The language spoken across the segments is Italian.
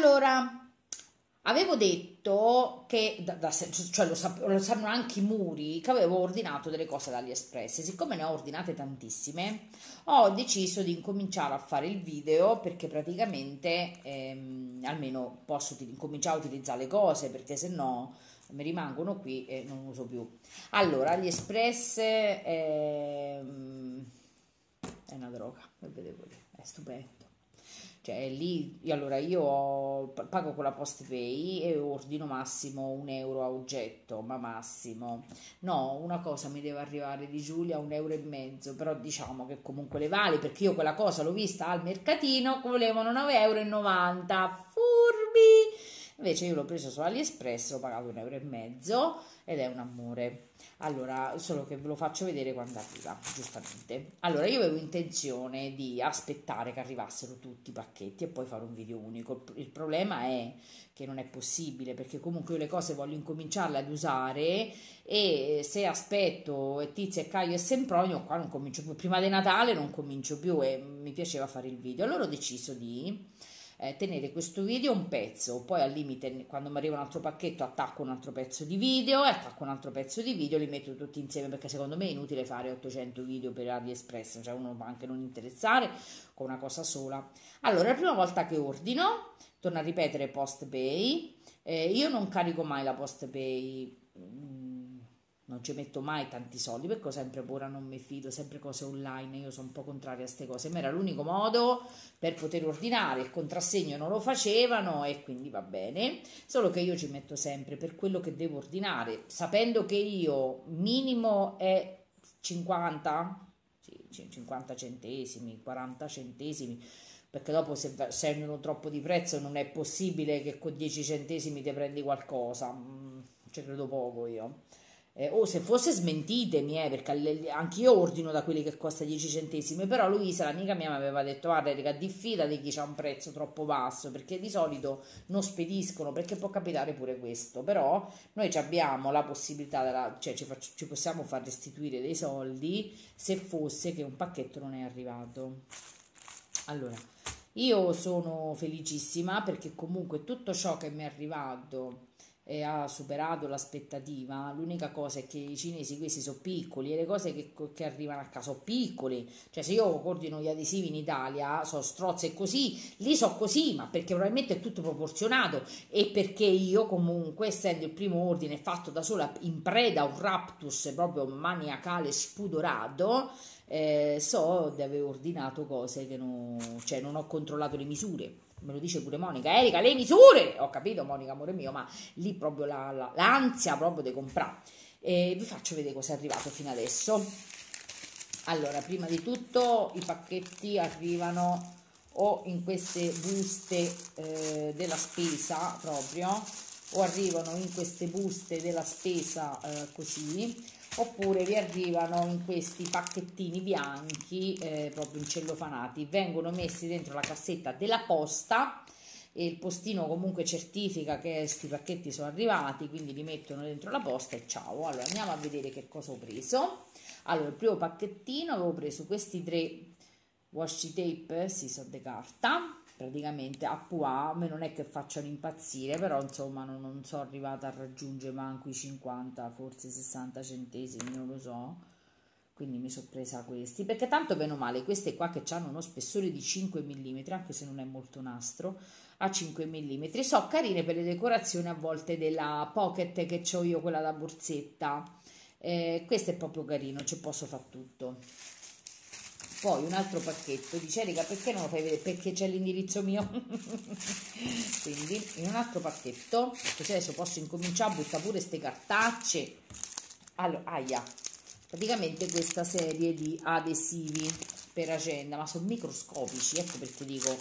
Allora, avevo detto che, cioè lo sanno anche i muri, che avevo ordinato delle cose da AliExpress. Siccome ne ho ordinate tantissime, ho deciso di incominciare a fare il video perché praticamente almeno posso incominciare a utilizzare le cose, perché se no mi rimangono qui e non uso più. Allora, AliExpress è una droga, e vedevo lì, è stupendo. Cioè lì, allora pago con la PostPay e ordino massimo 1 euro a oggetto, ma massimo. No, una cosa mi deve arrivare di Giulia, 1,50 euro, però diciamo che comunque le vale, perché io quella cosa l'ho vista al mercatino, volevano 9,90 euro, furbi! Invece io l'ho preso su AliExpress, l'ho pagato 1,50 euro ed è un amore. Allora, solo che ve lo faccio vedere quando arriva, giustamente. Allora, io avevo intenzione di aspettare che arrivassero tutti i pacchetti e poi fare un video unico. Il problema è che non è possibile, perché comunque io le cose voglio incominciarle ad usare e se aspetto Tizio e Caio e Sempronio, qua non comincio più. Prima di Natale non comincio più e mi piaceva fare il video. Allora ho deciso di tenere questo video un pezzo, poi al limite quando mi arriva un altro pacchetto attacco un altro pezzo di video e attacco un altro pezzo di video, li metto tutti insieme, perché secondo me è inutile fare 800 video per AliExpress, cioè uno può anche non interessare con una cosa sola. Allora, la prima volta che ordino, torno a ripetere PostPay, io non carico mai la PostPay, non ci metto mai tanti soldi perché ho sempre paura, non mi fido, sempre cose online, io sono un po' contraria a queste cose, ma era l'unico modo per poter ordinare, il contrassegno non lo facevano e quindi va bene, solo che io ci metto sempre per quello che devo ordinare, sapendo che io minimo è 50, sì, 50 centesimi, 40 centesimi, perché dopo se scendono troppo di prezzo non è possibile che con 10 centesimi ti prendi qualcosa, ci credo poco io. O se fosse smentitemi, perché anch'io ordino da quelli che costa 10 centesimi, però Luisa, l'amica mia, mi aveva detto guarda Erika, diffida di chi c'ha un prezzo troppo basso, perché di solito non spediscono, perché può capitare pure questo, però noi abbiamo la possibilità, cioè ci possiamo far restituire dei soldi se fosse che un pacchetto non è arrivato. Allora, io sono felicissima perché comunque tutto ciò che mi è arrivato e ha superato l'aspettativa. L'unica cosa è che i cinesi questi sono piccoli e le cose che arrivano a casa sono piccole, cioè se io ordino gli adesivi in Italia sono strozze e così, lì so così, ma perché probabilmente è tutto proporzionato e perché io comunque, essendo il primo ordine fatto da sola in preda a un raptus proprio maniacale spudorato, so di aver ordinato cose che cioè non ho controllato le misure. Me lo dice pure Monica, Erika, le misure! Ho capito, Monica, amore mio, ma lì proprio l'ansia proprio di comprare. Vi faccio vedere cosa è arrivato fino adesso. Allora, prima di tutto i pacchetti arrivano o in queste buste della spesa proprio, o arrivano in queste buste della spesa così, oppure vi arrivano in questi pacchettini bianchi proprio incellofanati, vengono messi dentro la cassetta della posta e il postino comunque certifica che questi pacchetti sono arrivati, quindi li mettono dentro la posta e ciao. Allora andiamo a vedere che cosa ho preso. Allora, il primo pacchettino avevo preso questi 3 washi tape, sì, sono di carta, praticamente a pois, a me non è che facciano impazzire, però insomma non sono arrivata a raggiungere manco i 50, forse 60 centesimi, non lo so, quindi mi sono presa questi, perché tanto bene o male, queste qua che hanno uno spessore di 5 mm, anche se non è molto nastro, a 5 mm, so carine per le decorazioni a volte della Pocket che ho io, quella da borsetta. Questo è proprio carino, ci posso fare tutto. Poi un altro pacchetto, dice Erika perché non lo fai vedere? Perché c'è l'indirizzo mio. Quindi in un altro pacchetto, così adesso posso incominciare a buttare pure ste cartacce. Allora, aia, praticamente questa serie di adesivi per agenda, ma sono microscopici, ecco perché dico,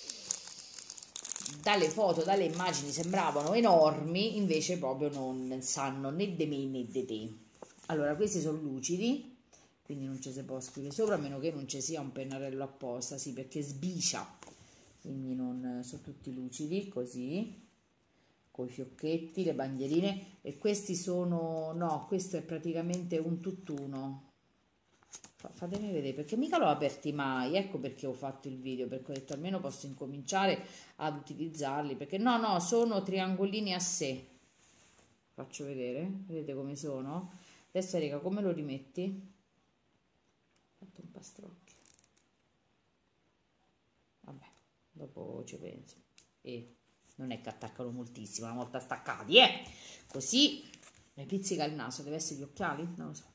dalle foto, dalle immagini sembravano enormi, invece proprio non sanno né di me né di te. Allora, questi sono lucidi, quindi non ci si può scrivere sopra, a meno che non ci sia un pennarello apposta, sì, perché sbicia, quindi non sono tutti lucidi, così, con i fiocchetti, le bandierine, e questi sono, no, questo è praticamente un tutt'uno, Fatemi vedere, perché mica l'ho aperti mai, ecco perché ho fatto il video, perché ho detto almeno posso incominciare ad utilizzarli, perché no, sono triangolini a sé. Faccio vedere, vedete come sono? Adesso Erika, come lo rimetti? Ho fatto un pastrocchio. Vabbè, dopo ci penso. E non è che attaccano moltissimo, una volta staccati, così mi pizzica il naso. Deve essere gli occhiali? Non lo so.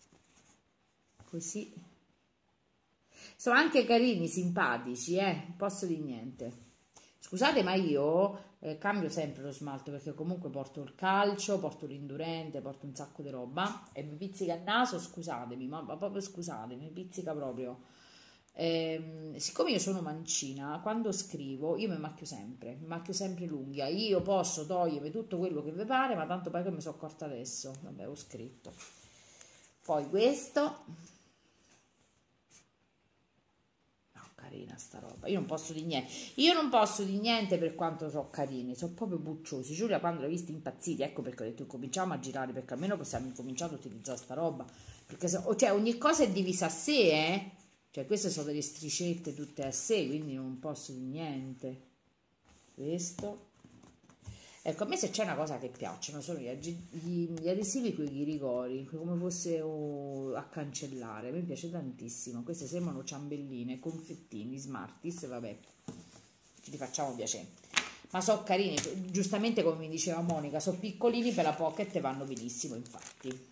Così sono anche carini, simpatici, non posso dire niente. Scusate, ma io cambio sempre lo smalto, perché comunque porto il calcio, porto l'indurente, porto un sacco di roba e mi pizzica il naso. Scusatemi, ma proprio scusatemi, mi pizzica proprio. Siccome io sono mancina, quando scrivo io mi macchio sempre l'unghia. Io posso togliermi tutto quello che vi pare, ma tanto poi che mi sono accorta adesso. Vabbè, ho scritto. Poi questo. No, carina sta roba. Io non posso di niente. Io non posso di niente per quanto sono carini. Sono proprio bucciosi. Giulia quando l'ha vista impazziti, ecco perché ho detto cominciamo a girare, perché almeno possiamo incominciare a utilizzare sta roba. Perché cioè, ogni cosa è divisa a sé, Cioè, queste sono delle stricette tutte a sé, quindi non posso di niente. Questo. Ecco, a me se c'è una cosa che piacciono sono gli adesivi con i ghirigori, come fosse a cancellare. A me piace tantissimo. Queste sembrano ciambelline, confettini, Smarties, vabbè, ci li facciamo piacere. Ma sono carini, giustamente come mi diceva Monica, sono piccolini per la pocket e vanno benissimo, infatti.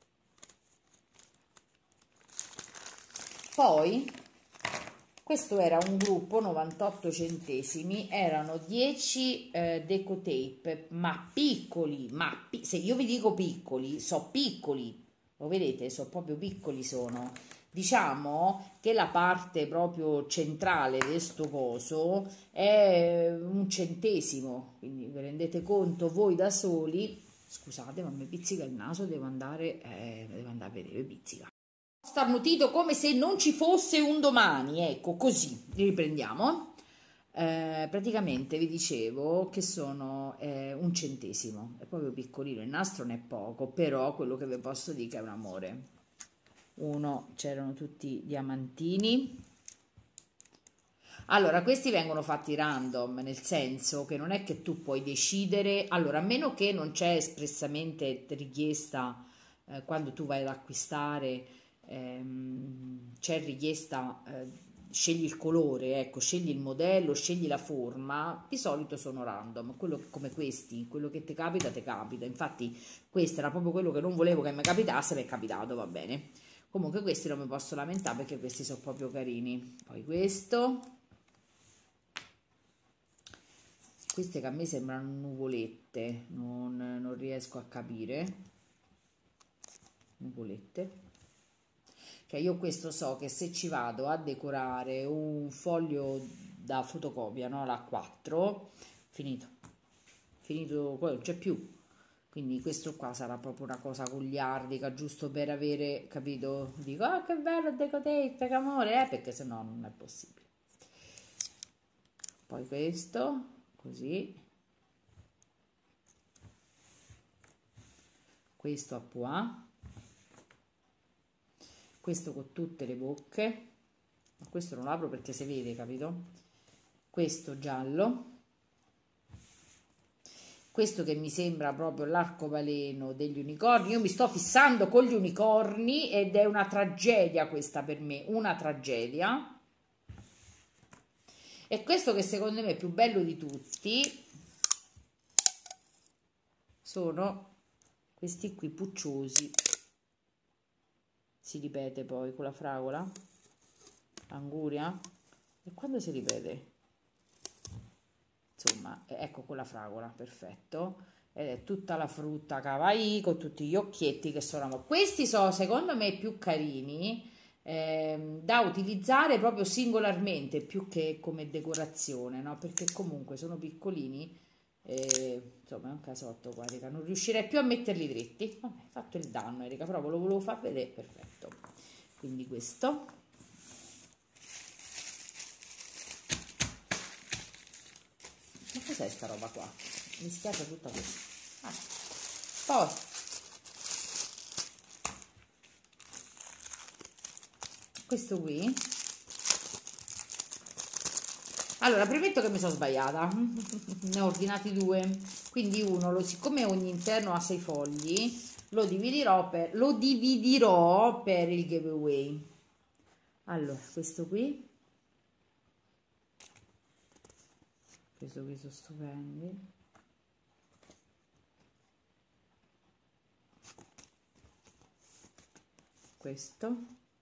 Poi questo era un gruppo 98 centesimi, erano 10 deco tape, ma piccoli, se io vi dico piccoli, so piccoli, lo vedete, so proprio piccoli sono. Diciamo che la parte proprio centrale di sto coso è un centesimo, quindi vi rendete conto voi da soli. Scusate, ma mi pizzica il naso, devo andare a vedere, pizzica. Starnutito come se non ci fosse un domani, ecco, così riprendiamo. Praticamente vi dicevo che sono un centesimo, è proprio piccolino, il nastro non è poco, però quello che vi posso dire che è un amore. Uno, c'erano tutti diamantini. Allora, questi vengono fatti random, nel senso che non è che tu puoi decidere, allora, a meno che non c'è espressamente richiesta quando tu vai ad acquistare, c'è richiesta, scegli il colore, ecco, scegli il modello, scegli la forma, di solito sono random, quello come questi, quello che ti capita, ti capita. Infatti questo era proprio quello che non volevo che mi capitasse, mi è capitato, va bene. Comunque questi non mi posso lamentare perché questi sono proprio carini. Poi questo. Queste che a me sembrano nuvolette, non riesco a capire. Nuvolette. Cioè io questo so che se ci vado a decorare un foglio da fotocopia, no? La 4, finito, poi non c'è più. Quindi questo qua sarà proprio una cosa goliardica, giusto per avere, capito? Dico, ah che bello decotape, che amore, perché sennò non è possibile. Poi questo, così. Questo a pois. Questo con tutte le bocche, ma questo non lo apro perché si vede, capito? Questo giallo, questo che mi sembra proprio l'arcobaleno degli unicorni. Io mi sto fissando con gli unicorni ed è una tragedia questa per me, una tragedia. E questo che secondo me è più bello di tutti sono questi qui pucciosi. Si ripete poi con la fragola, anguria, e quando si ripete? Insomma, ecco con la fragola, perfetto. Ed è tutta la frutta kawaii con tutti gli occhietti che sono. Questi sono secondo me più carini da utilizzare proprio singolarmente più che come decorazione, no? Perché comunque sono piccolini. Insomma, è un casotto qua, Erika. Non riuscirei più a metterli dritti. Vabbè, fatto il danno, Erika, però ve lo volevo far vedere, perfetto. Quindi questo. Ma cos'è sta roba qua? Mi schiaccia tutta questa. Poi questo qui. Allora, premetto che mi sono sbagliata, ne ho ordinati due, quindi uno, siccome ogni interno ha 6 fogli, lo dividerò per il giveaway. Allora, questo qui sono stupendi. Questo.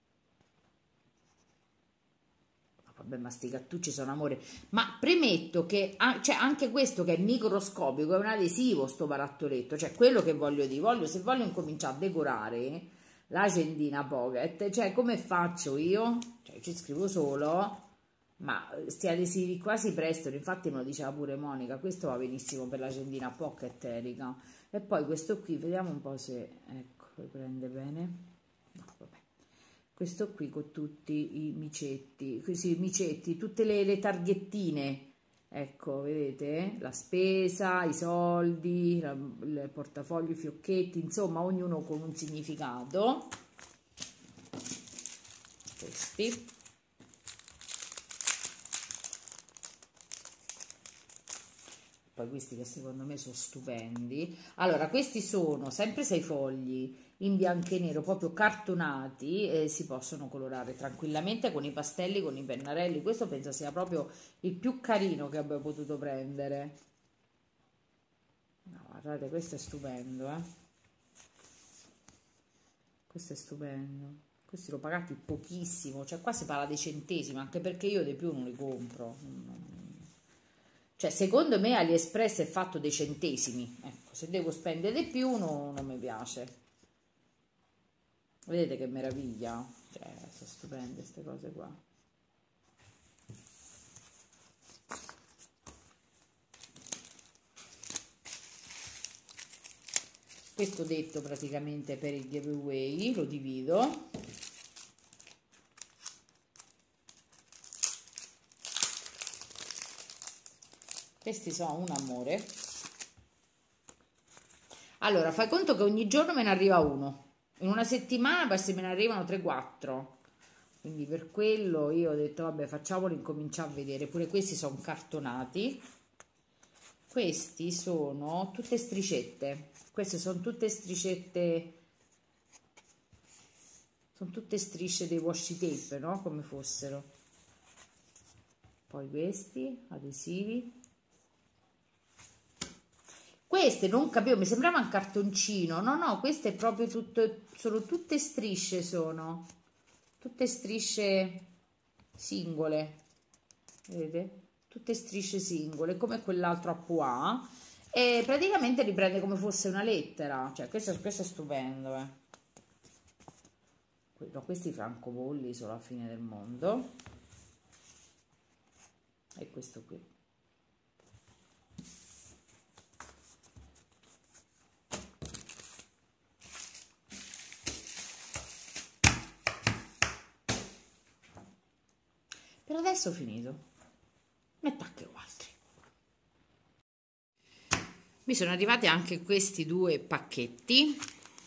Vabbè, ma sti cattucci sono amore. Ma premetto che cioè, anche questo che è microscopico è un adesivo, sto barattoletto. Cioè, quello che voglio dire, se voglio incominciare a decorare l'agendina pocket, cioè come faccio io? Cioè, ci scrivo solo, ma sti adesivi qua si prestano, infatti me lo diceva pure Monica, questo va benissimo per l'agendina pocket, Erika. E poi questo qui, vediamo un po' se, ecco, prende bene. No, vabbè. Questo qui con tutti i micetti, così micetti, tutte le targhettine, ecco, vedete? La spesa, i soldi, il portafoglio, i fiocchetti, insomma, ognuno con un significato. Questi. Poi questi che secondo me sono stupendi. Allora, questi sono sempre 6 fogli in bianco e nero, proprio cartonati, e si possono colorare tranquillamente con i pastelli, con i pennarelli. Questo penso sia proprio il più carino che abbia potuto prendere. No, guardate, questo è stupendo, questo è stupendo. Questi l'ho pagati pochissimo, cioè qua si parla dei centesimi, anche perché io di più non li compro. Cioè, secondo me AliExpress è fatto dei centesimi. Ecco, se devo spendere di più non mi piace. Vedete che meraviglia? Cioè, sono stupende queste cose qua. Questo detto praticamente per il giveaway, lo divido. Questi sono un amore. Allora, fai conto che ogni giorno me ne arriva uno. In una settimana se me ne arrivano 3-4. Quindi per quello io ho detto, vabbè, facciamolo incominciare a vedere. Pure questi sono cartonati. Questi sono tutte striscette. Queste sono tutte striscette. Sono tutte strisce dei washi tape, no? Come fossero. Poi questi adesivi. Queste non capivo, mi sembrava un cartoncino. No, queste è proprio tutto, sono tutte strisce, sono tutte strisce singole, vedete? Tutte strisce singole, come quell'altro a pois, e praticamente riprende come fosse una lettera. Cioè, questo è stupendo, No, questi francobolli sono la fine del mondo. E questo qui. Per adesso ho finito. Ne attacco altri. Mi sono arrivati anche questi due pacchetti.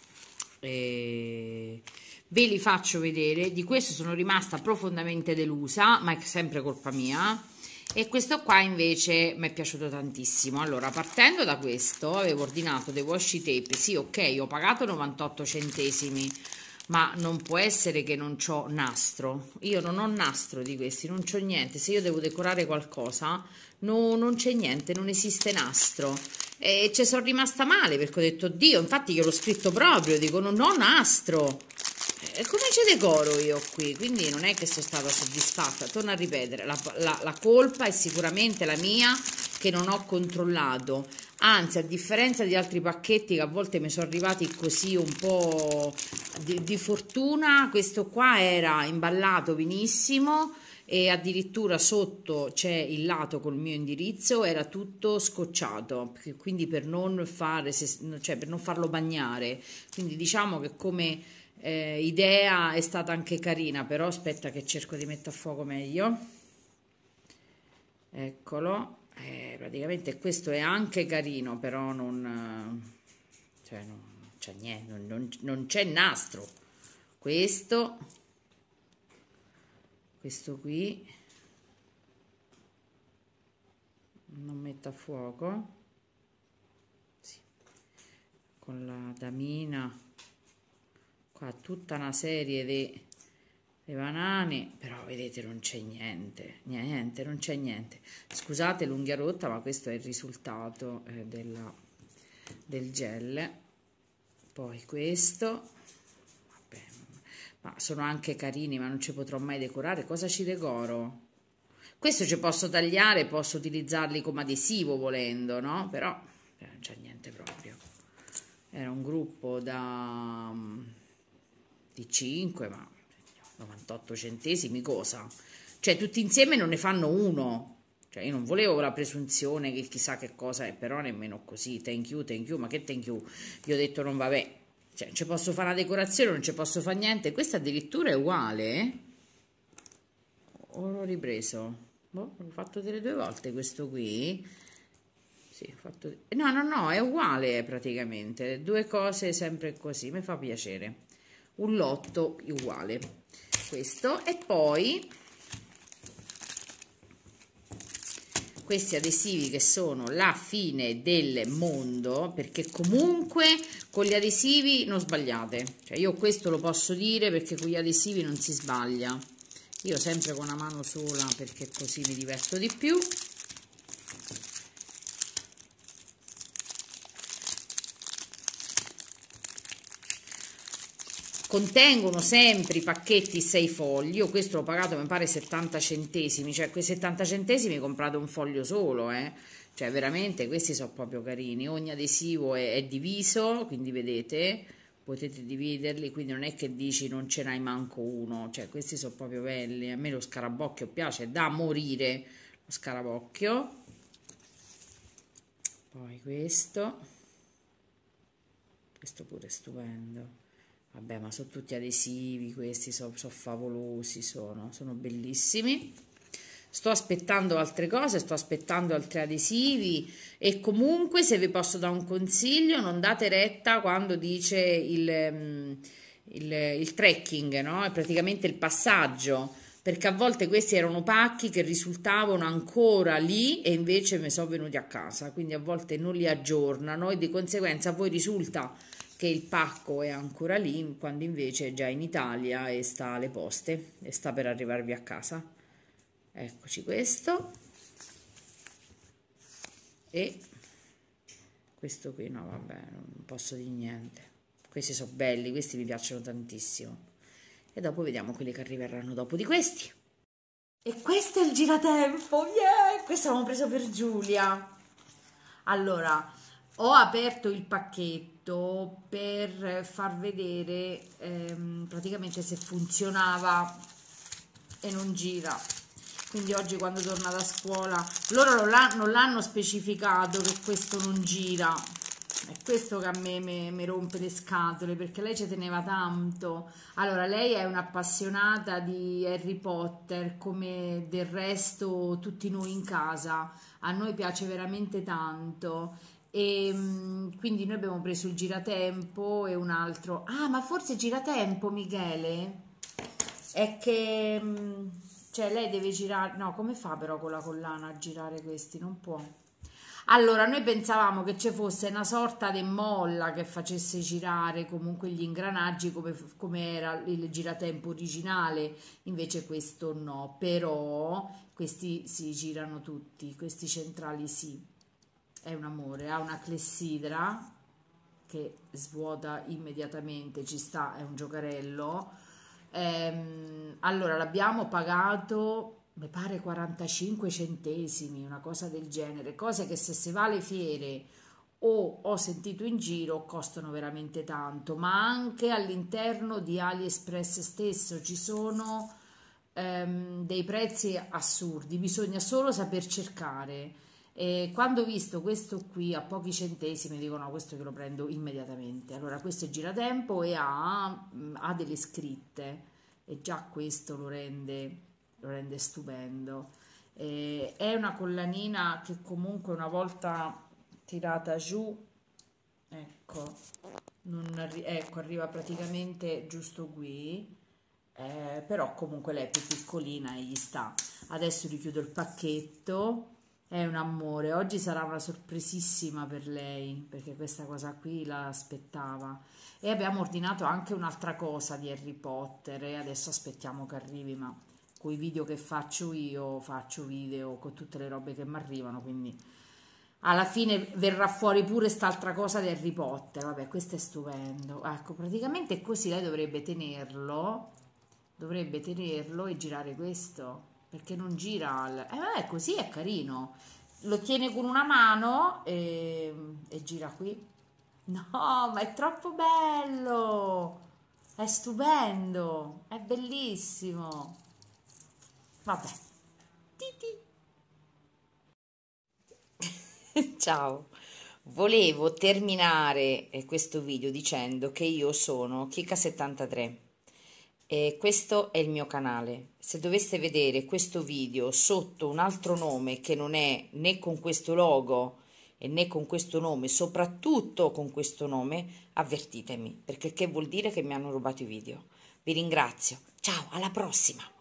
Ve li faccio vedere. Di questo sono rimasta profondamente delusa, ma è sempre colpa mia. E questo qua invece mi è piaciuto tantissimo. Allora, partendo da questo, avevo ordinato dei washi tape. Sì, ok, ho pagato 98 centesimi, ma non può essere che non c'ho nastro. Io non ho nastro di questi, non c'ho niente. Se io devo decorare qualcosa, non c'è niente, non esiste nastro. E ci sono rimasta male perché ho detto, Dio, infatti io l'ho scritto proprio, dico, non ho nastro. E come ci decoro io qui? Quindi non è che sono stata soddisfatta. Torno a ripetere, la colpa è sicuramente la mia, che non ho controllato. Anzi, a differenza di altri pacchetti che a volte mi sono arrivati così un po' di fortuna, questo qua era imballato benissimo e addirittura sotto c'è il lato col mio indirizzo, era tutto scocciato, quindi per non fare, cioè per non farlo bagnare. Quindi diciamo che come idea è stata anche carina, però aspetta che cerco di mettere a fuoco meglio. Eccolo. Praticamente questo è anche carino, però cioè non c'è niente, non c'è nastro. Questo questo qui non metto a fuoco, sì, con la damina, qua tutta una serie di banane, però vedete non c'è niente, non c'è niente. Scusate l'unghia rotta, ma questo è il risultato del gel. Poi questo, vabbè, ma sono anche carini, ma non ci potrò mai decorare. Cosa ci decoro? Questo ci posso tagliare, posso utilizzarli come adesivo volendo, no? Però non c'è niente proprio. Era un gruppo di 5, ma 98 centesimi cosa? Cioè tutti insieme non ne fanno uno. Cioè io non volevo la presunzione che chissà che cosa è, però nemmeno così. Thank you, ma che thank you? Io ho detto non vabbè. Cioè non ci posso fare una decorazione, non ci posso fare niente. Questa addirittura è uguale, eh? O l'ho ripreso? Boh, l'ho fatto delle 2 volte questo qui. Sì, ho fatto... No, è uguale praticamente. 2 cose sempre così, mi fa piacere. Un lotto uguale. Questo. E poi questi adesivi che sono la fine del mondo, perché comunque con gli adesivi non sbagliate. Cioè io questo lo posso dire perché con gli adesivi non si sbaglia. Io sempre con una mano sola perché così mi diverto di più. Contengono sempre i pacchetti 6 fogli. Io questo l'ho pagato mi pare 70 centesimi, cioè quei 70 centesimi comprate un foglio solo, cioè veramente questi sono proprio carini. Ogni adesivo è diviso, quindi vedete, potete dividerli, quindi non è che dici non ce n'hai manco uno, cioè questi sono proprio belli. A me lo scarabocchio piace da morire, lo scarabocchio. Poi questo pure è stupendo. Vabbè, ma sono tutti adesivi, questi sono favolosi, sono bellissimi. Sto aspettando altre cose, sto aspettando altri adesivi e comunque se vi posso dare un consiglio, non date retta quando dice il trekking, no? È praticamente il passaggio, perché a volte questi erano pacchi che risultavano ancora lì e invece mi sono venuti a casa, quindi a volte non li aggiornano e di conseguenza a voi risulta che il pacco è ancora lì quando invece è già in Italia e sta alle poste e sta per arrivarvi a casa. Eccoci questo e questo qui no vabbè non posso dire niente, questi sono belli, questi mi piacciono tantissimo e dopo vediamo quelli che arriveranno dopo di questi. E questo è il giratempo, yeah! Questo l'abbiamo preso per Giulia. Allora, ho aperto il pacchetto per far vedere praticamente se funzionava e non gira. Quindi oggi quando torna da scuola, loro non l'hanno specificato che questo non gira. È questo che a me mi rompe le scatole, perché lei ci teneva tanto. Allora, lei è un'appassionata di Harry Potter, come del resto tutti noi in casa. A noi piace veramente tanto. E quindi noi abbiamo preso il giratempo e un altro. Ah, ma forse giratempo, Michele? È che cioè lei deve girare. No, come fa però con la collana a girare questi? Non può. Allora, noi pensavamo che ci fosse una sorta di molla che facesse girare comunque gli ingranaggi come era il giratempo originale, invece questo no, però questi si girano tutti, questi centrali sì, è un amore, ha una clessidra che svuota immediatamente, ci sta, è un giocarello. Allora l'abbiamo pagato mi pare 45 centesimi, una cosa del genere, cose che se si va alle fiere o ho sentito in giro costano veramente tanto, ma anche all'interno di AliExpress stesso ci sono dei prezzi assurdi, bisogna solo saper cercare. E quando ho visto questo qui a pochi centesimi dico no, questo che lo prendo immediatamente. Allora questo è giratempo e ha delle scritte e già questo lo rende stupendo. È una collanina che comunque una volta tirata giù, ecco, ecco arriva praticamente giusto qui però comunque lei è più piccolina e gli sta. Adesso richiudo il pacchetto, è un amore, oggi sarà una sorpresissima per lei perché questa cosa qui la aspettava. E abbiamo ordinato anche un'altra cosa di Harry Potter e adesso aspettiamo che arrivi, ma con i video che faccio io faccio video con tutte le robe che mi arrivano, quindi alla fine verrà fuori pure quest'altra cosa di Harry Potter. Vabbè, questo è stupendo. Ecco, praticamente così lei dovrebbe tenerlo e girare questo, perché non gira. Vabbè, così è carino. Lo tiene con una mano e gira qui. No, ma è troppo bello! È stupendo! È bellissimo! Vabbè. Ciao, volevo terminare questo video dicendo che io sono Kika73 e questo è il mio canale. Se doveste vedere questo video sotto un altro nome che non è né con questo logo e né con questo nome, soprattutto con questo nome, avvertitemi, perché che vuol dire che mi hanno rubato i video. Vi ringrazio, ciao, alla prossima!